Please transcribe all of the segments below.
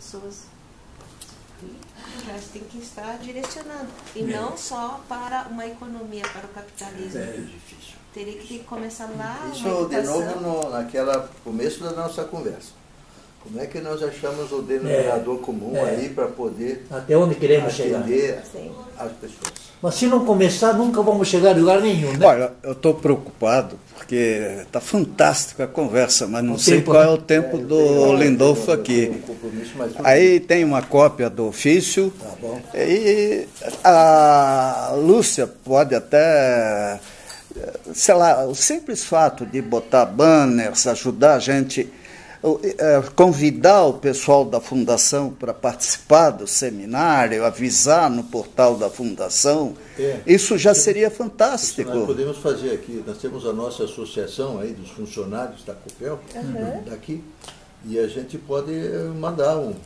pessoas. O Congresso tem que estar direcionando, e não só para uma economia, para o capitalismo. É difícil. Teria que começar lá. Isso de novo naquela começo da nossa conversa. Como é que nós achamos o denominador comum aí para poder até onde queremos chegar as pessoas? Mas se não começar, nunca vamos chegar a lugar nenhum, né? Olha, eu estou preocupado, porque está fantástica a conversa, mas não sei qual é o tempo do Lindolfo aqui. Aí tem uma cópia do ofício, e a Lúcia pode até, sei lá, o simples fato de botar banners, ajudar a gente, convidar o pessoal da Fundação para participar do seminário, avisar no portal da Fundação, isso já seria fantástico. Isso nós podemos fazer aqui, nós temos a nossa associação aí dos funcionários da COPEL, daqui, e a gente pode mandar um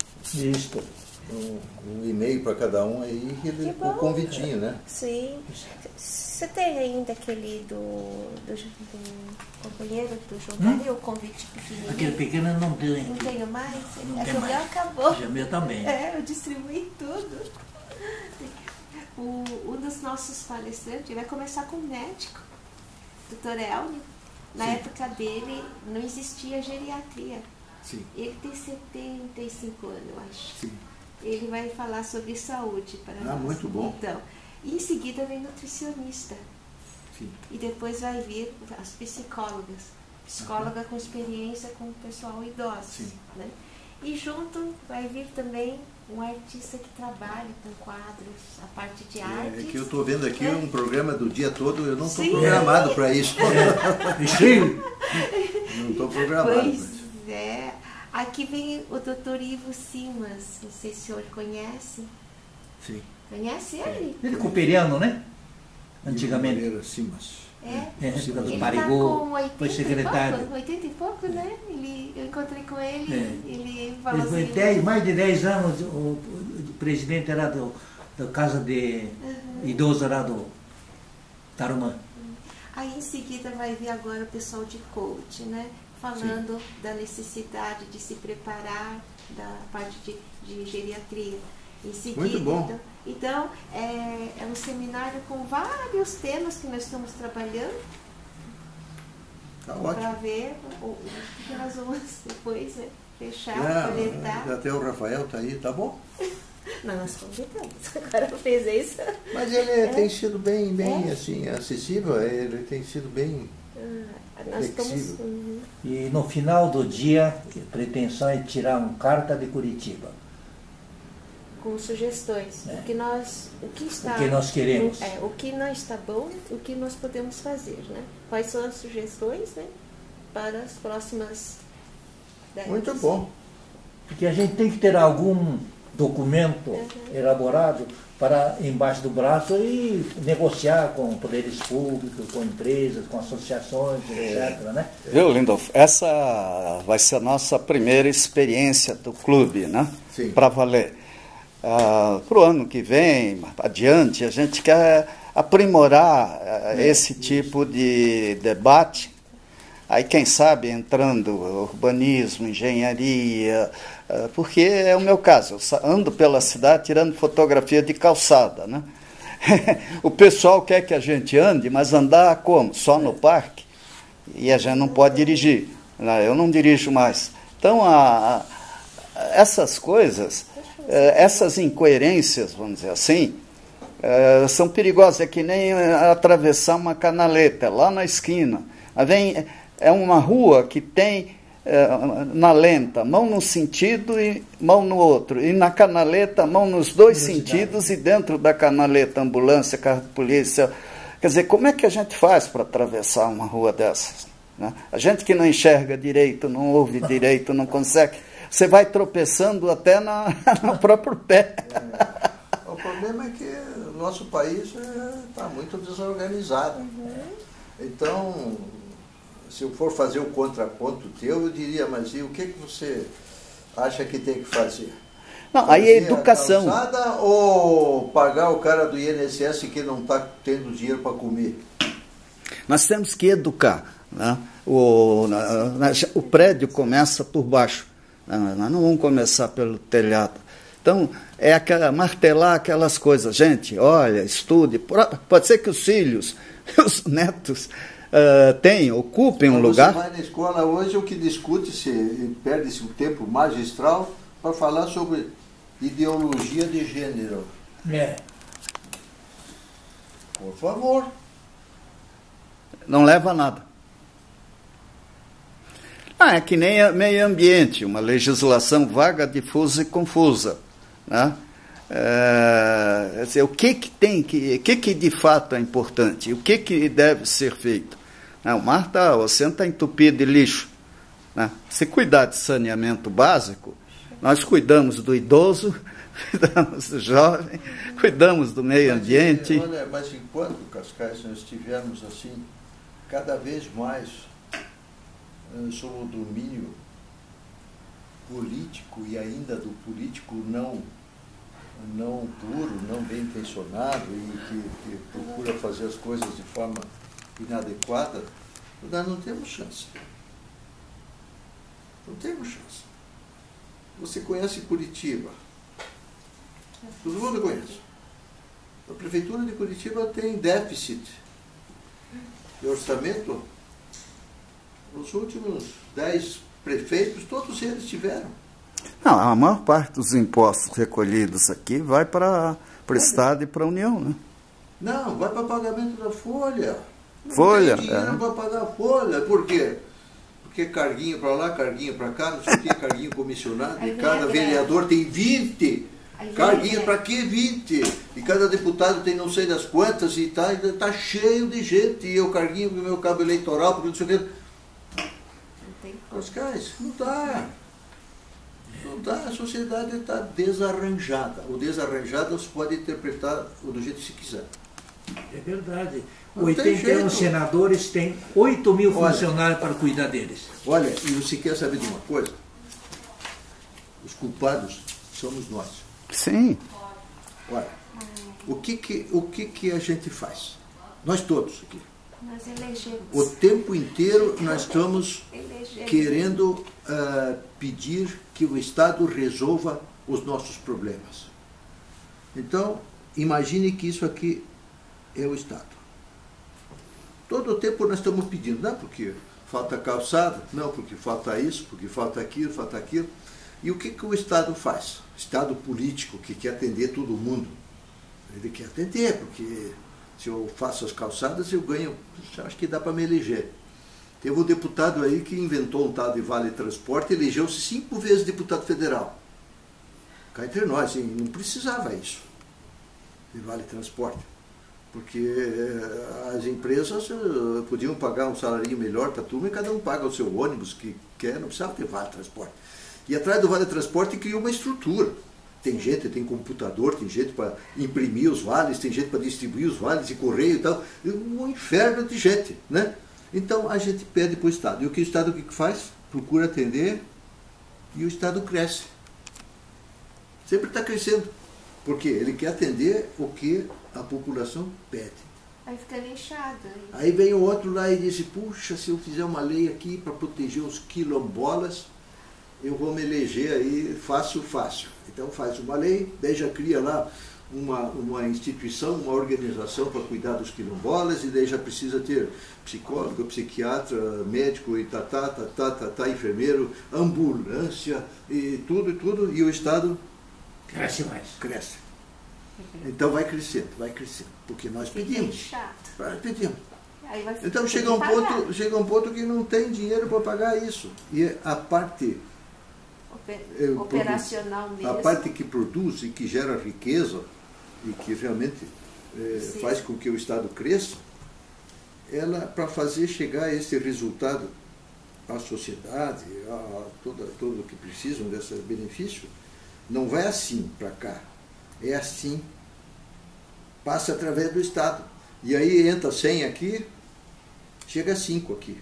e-mail para cada um aí, com um convitinho, né? Sim. Você tem ainda aquele do companheiro do João Dario, o convite pequenininho? Aquele pequeno eu não tenho. Não tenho mais? Não é que tem o meu mais. acabou. O meu também. Eu distribuí tudo. Um dos nossos palestrantes vai começar com um médico, Dr. Elnio. Na época dele não existia geriatria. Sim. Ele tem 75 anos, eu acho. Sim. Ele vai falar sobre saúde para nós. Muito bom. Então, e em seguida vem nutricionista. Sim. E depois vai vir as psicólogas. Psicóloga com experiência com o pessoal idoso. Sim. Né? E junto vai vir também um artista que trabalha com quadros, a parte de arte. É que eu estou vendo aqui um programa do dia todo, eu não estou programado para isso. Não estou programado. Pois é. Aqui vem o Dr. Ivo Simas, não sei se o senhor conhece. Sim. Conhece ele? Ele é cooperiano, né? Antigamente. Moreira Simas. Época do Ele Parigô, tá com foi secretário. 80 e pouco, né? Eu encontrei com ele, ele falou Ele assim... foi mais de 10 anos, o presidente era da casa de idoso lá do Tarumã. Aí em seguida vai vir agora o pessoal de coach, né? Falando da necessidade de se preparar da parte de geriatria. Em seguida, muito bom. Então, é um seminário com vários temas que nós estamos trabalhando. Tá ótimo. Para ver o que nós vamos depois fechar, coletar. Até o Rafael está aí, tá bom? Não, nós convidamos. Agora eu fiz isso. Mas ele tem sido bem assim, acessível, ele tem sido bem flexível. E no final do dia, a pretensão é tirar um carta de Curitiba. Com sugestões. O que nós queremos. O que não está bom, o que nós podemos fazer, né? Quais são as sugestões, né? Para as próximas décadas. Muito bom. Porque a gente tem que ter algum documento elaborado para embaixo do braço e negociar com poderes públicos, com empresas, com associações, etc. Né? Viu, Lindolfo? Essa vai ser a nossa primeira experiência do clube, né? Para valer. Para o ano que vem, adiante, a gente quer aprimorar esse tipo de debate. Aí, quem sabe, entrando urbanismo, engenharia, porque é o meu caso, eu ando pela cidade tirando fotografia de calçada, né? O pessoal quer que a gente ande, mas andar como? Só no parque? E a gente não pode dirigir, né? Eu não dirijo mais. Então, essas coisas, essas incoerências, vamos dizer assim, são perigosas. É que nem atravessar uma canaleta lá na esquina. É uma rua que tem na lenta mão num sentido e mão no outro, e na canaleta mão nos dois sentidos, e dentro da canaleta ambulância, carro de polícia. Quer dizer, como é que a gente faz para atravessar uma rua dessas, né? A gente que não enxerga direito, não ouve direito, não consegue, você vai tropeçando até no próprio pé. O problema é que o nosso país está muito desorganizado. Então, se eu for fazer o contraponto teu, eu diria, mas e o que você acha que tem que fazer? Não, aí é educação. Ou pagar o cara do INSS que não está tendo dinheiro para comer? Nós temos que educar, né? O prédio começa por baixo. Nós não vamos começar pelo telhado. Então, martelar aquelas coisas. Gente, olha, estude. Pode ser que os filhos, os netos ocupem um lugar. Você vai na escola hoje, o que discute-se, perde-se um tempo magistral para falar sobre ideologia de gênero. Por favor. Não leva a nada. É que nem meio ambiente, uma legislação vaga, difusa e confusa. Né? O que de fato é importante? O que deve ser feito? O mar está entupido de lixo. Né? Se cuidar de saneamento básico, nós cuidamos do idoso, cuidamos do jovem, cuidamos do meio ambiente. Olha, mas enquanto, Cascais, nós estivermos assim, cada vez mais sob o domínio político e ainda do político não puro, não bem intencionado e que procura fazer as coisas de forma inadequada, nós não temos chance. Não temos chance. Você conhece Curitiba? Todo mundo conhece. A Prefeitura de Curitiba tem déficit de orçamento. Os últimos 10 prefeitos, todos eles tiveram. Não, a maior parte dos impostos recolhidos aqui vai para o Estado e para a União, né? Não, vai para pagamento da folha. Folha? Não tem dinheiro para pagar a folha. Por quê? Porque carguinho para lá, carguinho para cá, não sei o que, carguinho comissionado, e cada vereador tem 20. Carguinho para quê? 20. E cada deputado tem não sei das quantas e tá cheio de gente. E o carguinho do meu cabo eleitoral, porque não sei o que. Cascais, não dá. Não dá, a sociedade está desarranjada. O desarranjado se pode interpretar do jeito que se quiser. É verdade. 81 senadores têm 8 mil funcionários para cuidar deles. Olha, e você quer saber de uma coisa? Os culpados somos nós. Sim. Olha, o que a gente faz? Nós todos aqui. Nós elegemos. O tempo inteiro nós estamos querendo pedir que o Estado resolva os nossos problemas. Então, imagine que isso aqui é o Estado. Todo o tempo nós estamos pedindo, não porque falta calçada, não porque falta isso, porque falta aquilo, falta aquilo. E o que o Estado faz? O Estado político que quer atender todo mundo. Ele quer atender, porque se eu faço as calçadas, eu ganho, acho que dá para me eleger. Teve um deputado aí que inventou um tal de Vale Transporte e elegeu-se 5 vezes deputado federal. Cá entre nós, hein? Não precisava isso, de Vale Transporte. Porque as empresas podiam pagar um salário melhor para a turma e cada um paga o seu ônibus que quer, não precisava ter Vale Transporte. E atrás do Vale Transporte criou uma estrutura. Tem gente, tem computador, tem gente para imprimir os vales, tem gente para distribuir os vales e correio e tal. Um inferno de gente, né? Então a gente pede para o Estado. E o que o Estado faz? Procura atender e o Estado cresce. Sempre está crescendo. Porque ele quer atender o que a população pede. Aí fica inchado. Aí vem o outro lá e diz, puxa, se eu fizer uma lei aqui para proteger os quilombolas, eu vou me eleger aí fácil. Então faz uma lei, daí já cria lá uma instituição, uma organização para cuidar dos quilombolas, e daí já precisa ter psicólogo, psiquiatra, médico, e enfermeiro, ambulância, e tudo, e o Estado cresce mais. Cresce. Então vai crescendo, porque nós pedimos. Pedimos. Então chega um ponto que não tem dinheiro para pagar isso. E a parte operacional mesmo. A parte que produz e que gera riqueza e que realmente faz com que o Estado cresça, ela, para fazer chegar a esse resultado à sociedade, a tudo o que precisam desse benefício, não vai assim para cá, é assim, passa através do Estado. E aí entra 100 aqui, chega a 5 aqui.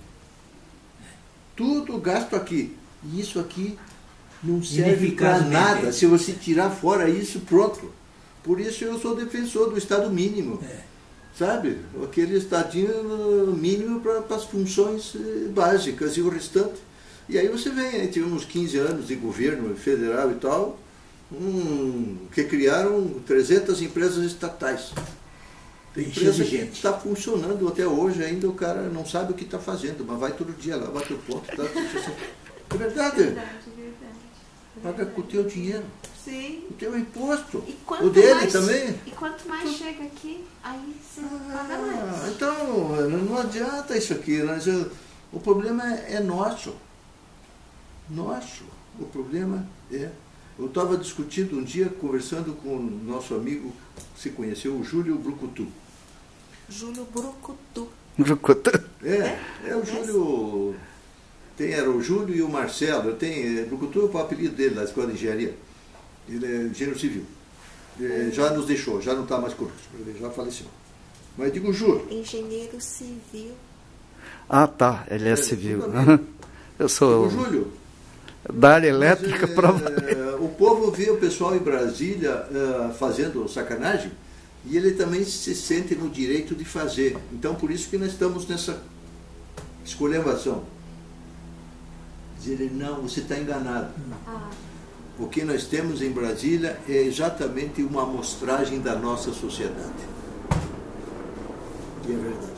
Tudo gasto aqui. E isso aqui não serve para nada. Se você tirar fora isso, pronto. Por isso eu sou defensor do Estado mínimo. Sabe? Aquele estadinho mínimo para as funções básicas e o restante. E aí você vem, aí tive uns 15 anos de governo federal e tal, que criaram 300 empresas estatais. Tem empresa que está funcionando até hoje, ainda o cara não sabe o que está fazendo, mas vai todo dia lá, bate o ponto. Tá, é verdade. Paga com o teu dinheiro. Sim. O teu imposto. O dele também. E quanto mais chega aqui, aí você paga mais. Então, não adianta isso aqui. O problema é nosso. Nosso. O problema é... Eu estava discutindo um dia, conversando com o nosso amigo, que se conheceu, o Júlio Brucutu. Júlio Brucutu. Brucutu? É o Júlio... Era o Júlio e o Marcelo. Brucutu é o apelido dele, da Escola de Engenharia. Ele é engenheiro civil. Já nos deixou, já não está mais conosco, ele já faleceu. Mas digo Júlio. Engenheiro civil. Ah, tá, ele é civil. Eu sou... Digo Júlio. Da área elétrica para... O povo vê o pessoal em Brasília fazendo sacanagem e ele também se sente no direito de fazer. Então, por isso que nós estamos nessa esculhambação. Dizer ele, não, você está enganado. O que nós temos em Brasília é exatamente uma amostragem da nossa sociedade. E é verdade.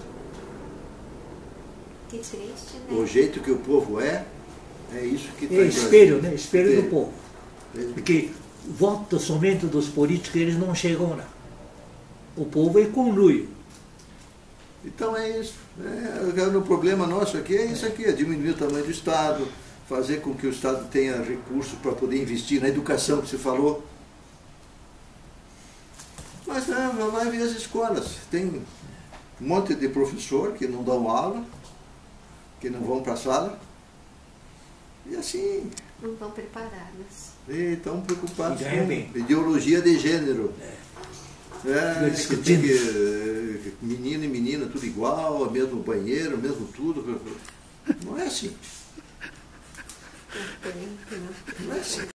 Que triste, né? O jeito que o povo é isso que está É espelho, né? Espelho do povo. Porque voto somente dos políticos, eles não chegam lá. O povo é conluio. Então é isso. O problema nosso aqui é isso aqui, é diminuir o tamanho do Estado, fazer com que o Estado tenha recursos para poder investir na educação que você falou. Mas vai ver as escolas. Tem um monte de professor que não dão aula, que não vão para a sala. E assim... Não estão preparadas. E estão preocupados com ideologia de gênero. Discutindo. Menino e menina, tudo igual, mesmo banheiro, mesmo tudo. Não é assim. Não é assim.